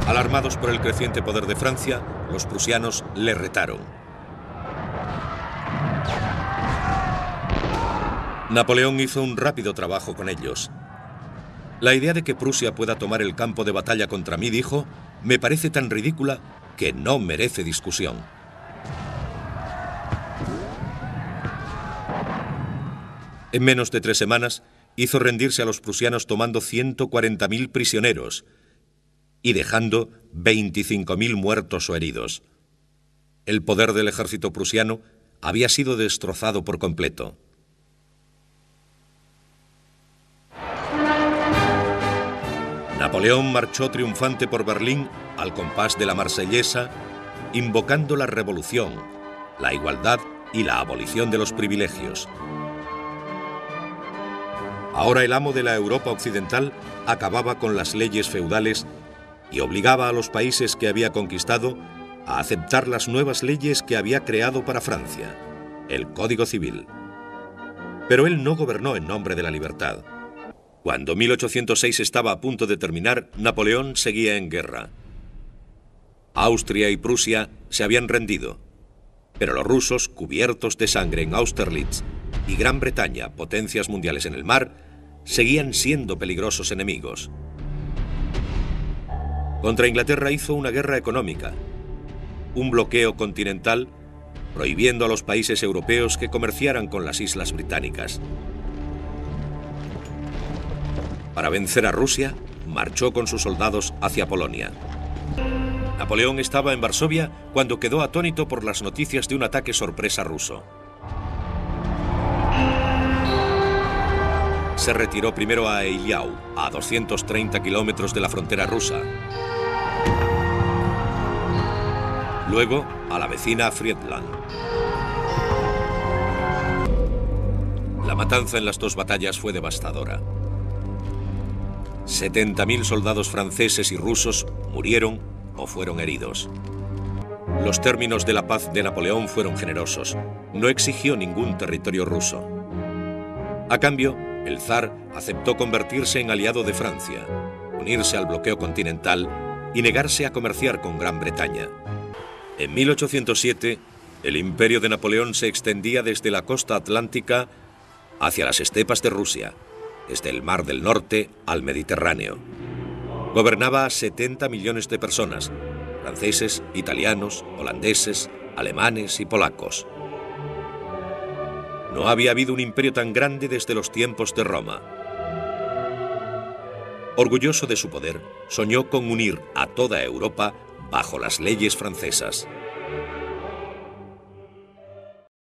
Alarmados por el creciente poder de Francia, los prusianos le retaron. Napoleón hizo un rápido trabajo con ellos. La idea de que Prusia pueda tomar el campo de batalla contra mí, dijo, me parece tan ridícula que no merece discusión. En menos de 3 semanas, hizo rendirse a los prusianos tomando 140.000 prisioneros y dejando 25.000 muertos o heridos. El poder del ejército prusiano había sido destrozado por completo. Napoleón marchó triunfante por Berlín al compás de la Marsellesa, invocando la revolución, la igualdad y la abolición de los privilegios. Ahora el amo de la Europa occidental acababa con las leyes feudales y obligaba a los países que había conquistado a aceptar las nuevas leyes que había creado para Francia, el Código Civil. Pero él no gobernó en nombre de la libertad. Cuando 1806 estaba a punto de terminar, Napoleón seguía en guerra. Austria y Prusia se habían rendido, pero los rusos, cubiertos de sangre en Austerlitz, y Gran Bretaña, potencias mundiales en el mar, seguían siendo peligrosos enemigos. Contra Inglaterra hizo una guerra económica, un bloqueo continental, prohibiendo a los países europeos que comerciaran con las islas británicas. Para vencer a Rusia, marchó con sus soldados hacia Polonia. Napoleón estaba en Varsovia cuando quedó atónito por las noticias de un ataque sorpresa ruso. Se retiró primero a Eylau, a 230 kilómetros de la frontera rusa. Luego a la vecina Friedland. La matanza en las 2 batallas fue devastadora. 70.000 soldados franceses y rusos murieron o fueron heridos. Los términos de la paz de Napoleón fueron generosos. No exigió ningún territorio ruso. A cambio, el zar aceptó convertirse en aliado de Francia, unirse al bloqueo continental y negarse a comerciar con Gran Bretaña. En 1807, el imperio de Napoleón se extendía desde la costa atlántica hacia las estepas de Rusia, desde el Mar del Norte al Mediterráneo. Gobernaba a 70 millones de personas, franceses, italianos, holandeses, alemanes y polacos. No había habido un imperio tan grande desde los tiempos de Roma. Orgulloso de su poder, soñó con unir a toda Europa bajo las leyes francesas.